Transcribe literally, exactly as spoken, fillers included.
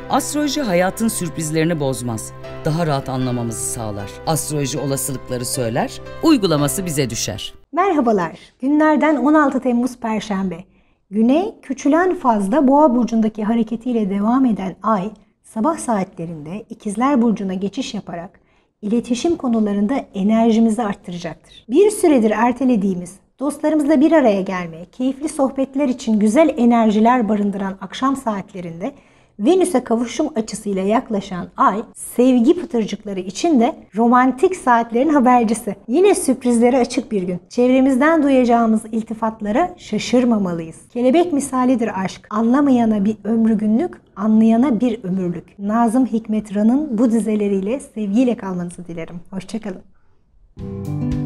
Astroloji hayatın sürprizlerini bozmaz. Daha rahat anlamamızı sağlar. Astroloji olasılıkları söyler, uygulaması bize düşer. Merhabalar. Günlerden on altı Temmuz Perşembe. Güney küçülen fazda Boğa burcundaki hareketiyle devam eden ay, sabah saatlerinde İkizler Burcu'na geçiş yaparak iletişim konularında enerjimizi arttıracaktır. Bir süredir ertelediğimiz, dostlarımızla bir araya gelmeye, keyifli sohbetler için güzel enerjiler barındıran akşam saatlerinde Venüs'e kavuşum açısıyla yaklaşan ay, sevgi pıtırcıkları için de romantik saatlerin habercisi. Yine sürprizlere açık bir gün. Çevremizden duyacağımız iltifatlara şaşırmamalıyız. Kelebek misalidir aşk. Anlamayana bir ömrü günlük, anlayana bir ömürlük. Nazım Hikmet Ran'ın bu dizeleriyle sevgiyle kalmanızı dilerim. Hoşça kalın.